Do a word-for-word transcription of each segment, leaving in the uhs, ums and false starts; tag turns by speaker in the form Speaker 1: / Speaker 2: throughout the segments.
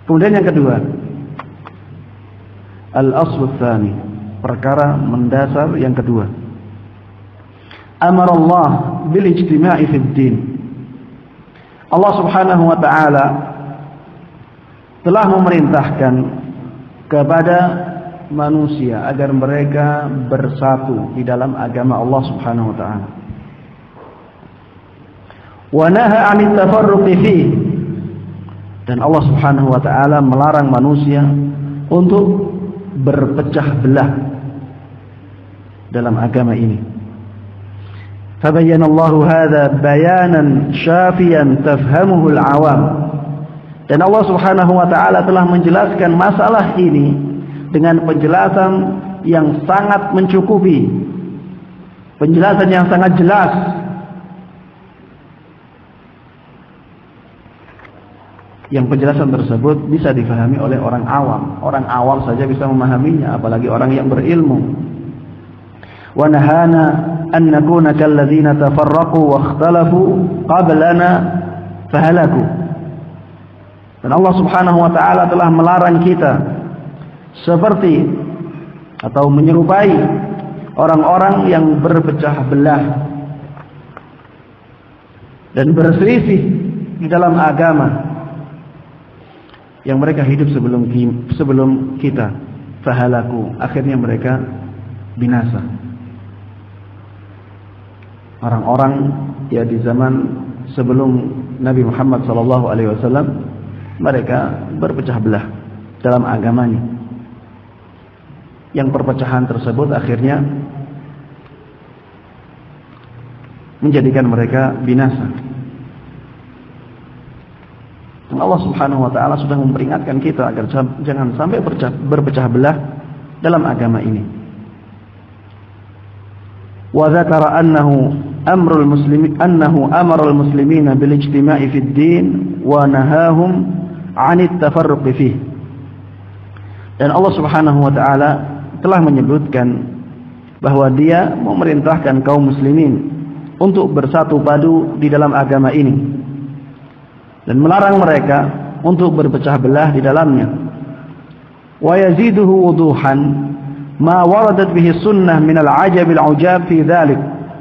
Speaker 1: Kemudian yang kedua, al-aslu tsani, perkara mendasar yang kedua. Amara Allah bil ijtima'i fid din. Allah Subhanahu wa taala telah memerintahkan kepada manusia agar mereka bersatu di dalam agama Allah Subhanahu wa taala. Wa nahaa 'anit tafarruqi fihi. Dan Allah Subhanahu wa taala melarang manusia untuk berpecah belah dalam agama ini. Fabayyana Allahu hadza bayanan syafiyan tafhamuhu al-'awam. Dan Allah Subhanahu wa taala telah menjelaskan masalah ini dengan penjelasan yang sangat mencukupi, penjelasan yang sangat jelas, yang penjelasan tersebut bisa difahami oleh orang awam. Orang awam saja bisa memahaminya, apalagi orang yang berilmu. Wa nahana an nakuna kalladzina tafarraqu wa ikhtalafu qablana fahalaku. Dan Allah Subhanahu wa taala telah melarang kita seperti atau menyerupai orang-orang yang berpecah belah dan berselisih di dalam agama, yang mereka hidup sebelum sebelum kita. Fahalaku, akhirnya mereka binasa. Orang-orang ya di zaman sebelum Nabi Muhammad sallallahu alaihi wasallam, mereka berpecah belah dalam agamanya, yang perpecahan tersebut akhirnya menjadikan mereka binasa. Dan Allah Subhanahu wa taala sudah memperingatkan kita agar jangan sampai berpecah belah dalam agama ini. Wa dzakara annahu amrul muslimin annahu amara al-muslimina bil ijtima'i fid din wa nahahum 'anit tafarruqi fihi. Dan Allah Subhanahu wa taala telah menyebutkan bahwa Dia memerintahkan kaum muslimin untuk bersatu padu di dalam agama ini dan melarang mereka untuk berpecah belah di dalamnya. Wa yaziduhu wuduhan ma waradat bihi sunnah min al-'ajab al-'ujab fi dzalik.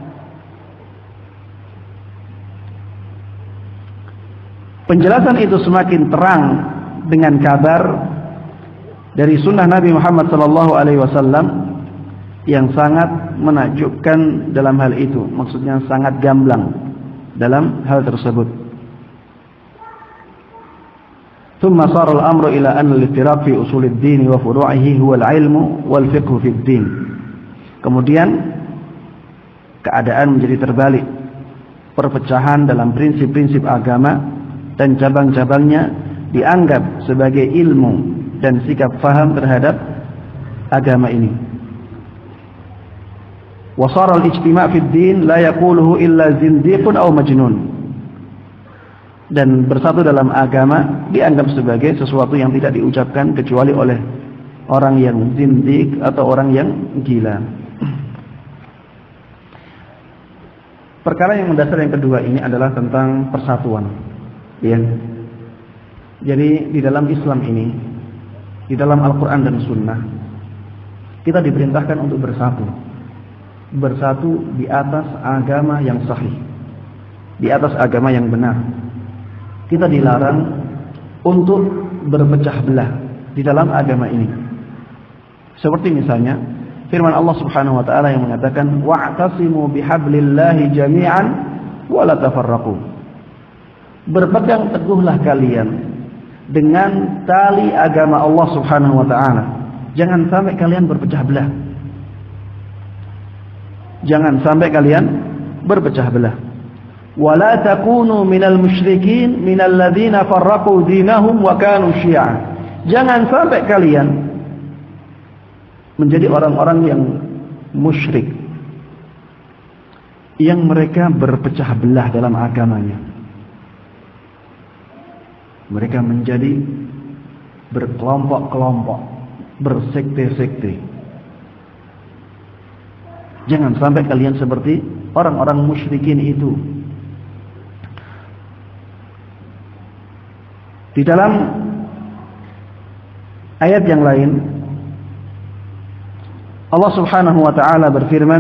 Speaker 1: Penjelasan itu semakin terang dengan kabar dari sunnah Nabi Muhammad sallallahu alaihi wasallam yang sangat menakjubkan dalam hal itu, maksudnya sangat gamblang dalam hal tersebut. Thumma sara al-amru ila anna al-iftiraq fi usul ad-din wa furu'ihi huwa al-'ilmu wal fiqh fi ad-din. Kemudian keadaan menjadi terbalik. Perpecahan dalam prinsip-prinsip agama dan cabang-cabangnya dianggap sebagai ilmu dan sikap faham terhadap agama ini. Wa sara al-ijtima' fi ad-din la yaquluhu illa zindiqun aw majnun. Dan bersatu dalam agama dianggap sebagai sesuatu yang tidak diucapkan kecuali oleh orang yang zindiq atau orang yang gila. Perkara yang mendasar yang kedua ini adalah tentang persatuan. Ya. Jadi di dalam Islam ini, di dalam Al-Quran dan Sunnah, kita diperintahkan untuk bersatu. Bersatu di atas agama yang sahih, di atas agama yang benar. Kita dilarang untuk berpecah belah di dalam agama ini. Seperti misalnya firman Allah Subhanahu wa taala yang mengatakan wa'tasimu bihablillahi jami'an wa la tafarraqu. Berpegang teguhlah kalian dengan tali agama Allah Subhanahu wa taala. Jangan sampai kalian berpecah belah. Jangan sampai kalian berpecah belah. Wala takunu minal musyrikin minal ladzina farraqu dinahum wa kanu syi'a. Jangan sampai kalian menjadi orang-orang yang musyrik yang mereka berpecah belah dalam agamanya. Mereka menjadi berkelompok-kelompok, bersekte-sekte. Jangan sampai kalian seperti orang-orang musyrikin itu. Di dalam ayat yang lain Allah Subhanahu wa taala berfirman,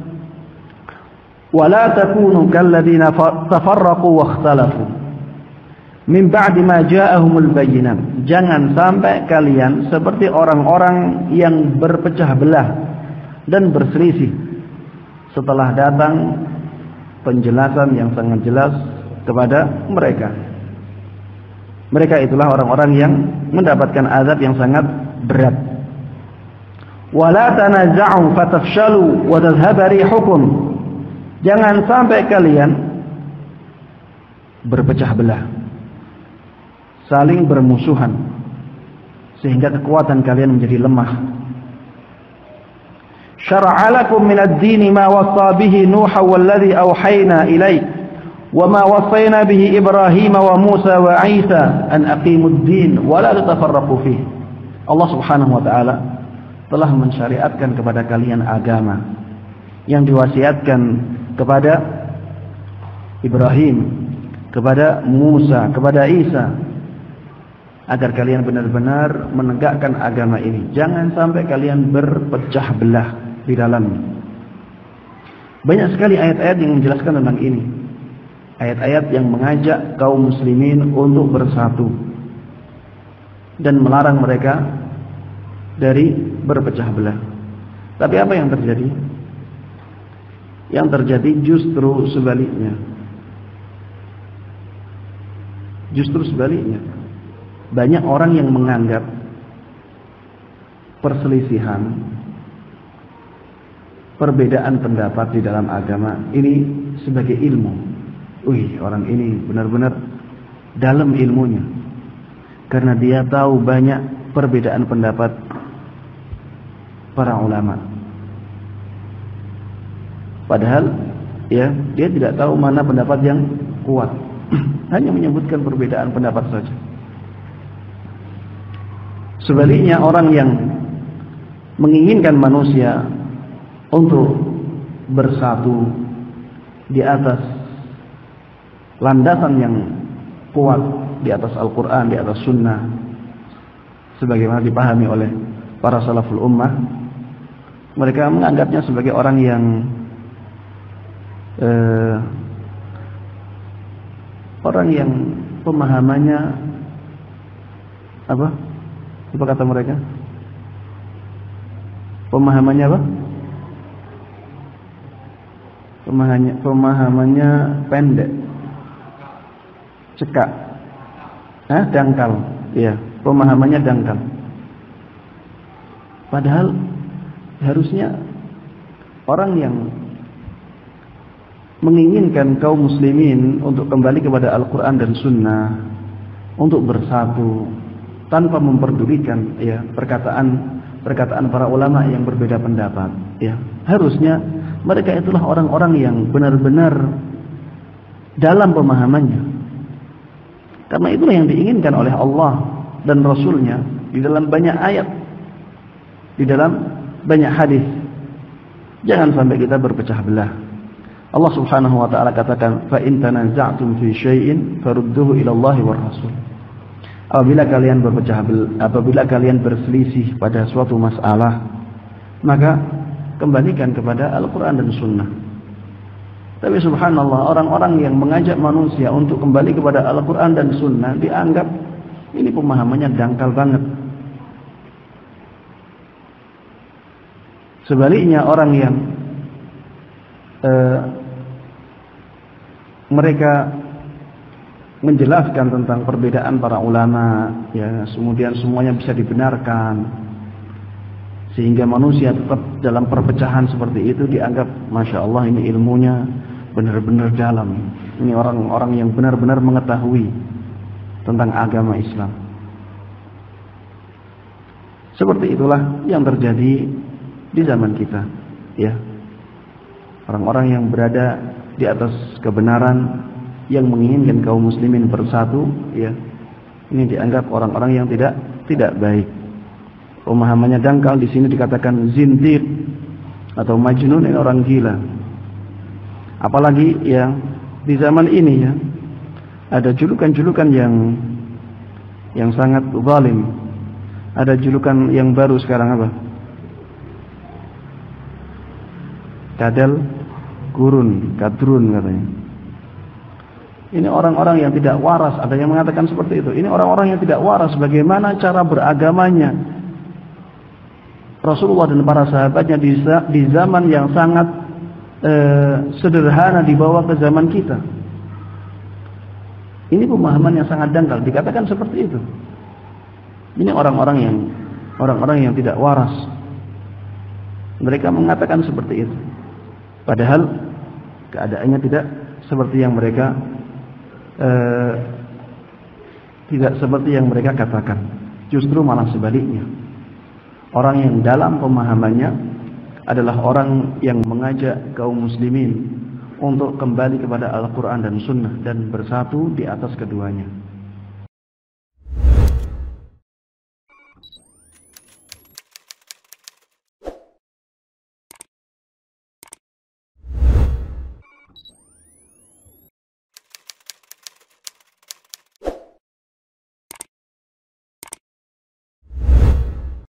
Speaker 1: "Wa la takunu kalladzina tafarraqu wa ikhtalafu min ba'di ma ja'ahumul bayyinat." Jangan sampai kalian seperti orang-orang yang berpecah belah dan berselisih setelah datang penjelasan yang sangat jelas kepada mereka. Mereka itulah orang-orang yang mendapatkan azab yang sangat berat. Wala tanaza'u fatafshalu wa tadhhaba rihukum. Jangan sampai kalian berpecah belah, saling bermusuhan sehingga kekuatan kalian menjadi lemah. Syara'a lakum minad dini ma wassa bihi Nuha walladhi awhayna ilaik wa ma wassayna bihi Ibrahim wa Musa wa Isa an aqimud din wa la tatafarraqu fihi. Allah Subhanahu wa taala telah mensyariatkan kepada kalian agama yang diwasiatkan kepada Ibrahim, kepada Musa, kepada Isa, agar kalian benar-benar menegakkan agama ini. Jangan sampai kalian berpecah belah di dalamnya. Banyak sekali ayat-ayat yang menjelaskan tentang ini. Ayat-ayat yang mengajak kaum muslimin untuk bersatu dan melarang mereka dari berpecah belah. Tapi apa yang terjadi? Yang terjadi justru sebaliknya. Justru sebaliknya. Banyak orang yang menganggap perselisihan, perbedaan pendapat di dalam agama ini sebagai ilmu. Wih, orang ini benar-benar dalam ilmunya, karena dia tahu banyak perbedaan pendapat para ulama. Padahal ya, dia tidak tahu mana pendapat yang kuat. Hanya menyebutkan perbedaan pendapat saja. Sebaliknya, orang yang menginginkan manusia untuk bersatu di atas landasan yang kuat, di atas Al-Quran, di atas Sunnah, sebagaimana dipahami oleh para salaful ummah, mereka menganggapnya sebagai orang yang eh, orang yang pemahamannya apa? Apa kata mereka? Pemahamannya apa? Pemahamannya, pemahamannya pendek, cekak, Hah? dangkal. Iya, pemahamannya dangkal. Padahal harusnya orang yang menginginkan kaum muslimin untuk kembali kepada Al-Quran dan Sunnah, untuk bersatu tanpa memperdulikan ya perkataan perkataan para ulama yang berbeda pendapat, ya harusnya mereka itulah orang-orang yang benar-benar dalam pemahamannya, karena itulah yang diinginkan oleh Allah dan Rasulnya di dalam banyak ayat, di dalam banyak hadis. Jangan sampai kita berpecah belah. Allah Subhanahu wa taala katakan, "Fa in tanaza'tum fi syai'in farudduhu ila Allah war Rasul." Apabila kalian berpecah belah, apabila kalian berselisih pada suatu masalah, maka kembalikan kepada Al-Quran dan Sunnah. Tapi subhanallah, orang-orang yang mengajak manusia untuk kembali kepada Al-Quran dan Sunnah dianggap ini pemahamannya dangkal banget. Sebaliknya, orang yang eh, mereka menjelaskan tentang perbedaan para ulama, ya kemudian semuanya bisa dibenarkan, sehingga manusia tetap dalam perpecahan seperti itu, dianggap masya Allah ini ilmunya benar-benar dalam, ini orang-orang yang benar-benar mengetahui tentang agama Islam. Seperti itulah yang terjadi di zaman kita, ya orang-orang yang berada di atas kebenaran, yang menginginkan kaum muslimin bersatu, ya ini dianggap orang-orang yang tidak tidak baik. Pemahamannya dangkal, di sini dikatakan zindiq atau majnun, ini orang gila. Apalagi ya di zaman ini ya ada julukan-julukan yang yang sangat zalim. Ada julukan yang baru sekarang apa? Kadal gurun, kadrun katanya. Ini orang-orang yang tidak waras. Ada yang mengatakan seperti itu. Ini orang-orang yang tidak waras. Bagaimana cara beragamanya Rasulullah dan para sahabatnya di zaman yang sangat eh, sederhana dibawa ke zaman kita. Ini pemahaman yang sangat dangkal. Dikatakan seperti itu. Ini orang-orang yang orang-orang yang tidak waras. Mereka mengatakan seperti itu. Padahal keadaannya tidak seperti yang mereka eh, tidak seperti yang mereka katakan. Justru malah sebaliknya. Orang yang dalam pemahamannya adalah orang yang mengajak kaum muslimin untuk kembali kepada Al-Quran dan Sunnah dan bersatu di atas keduanya.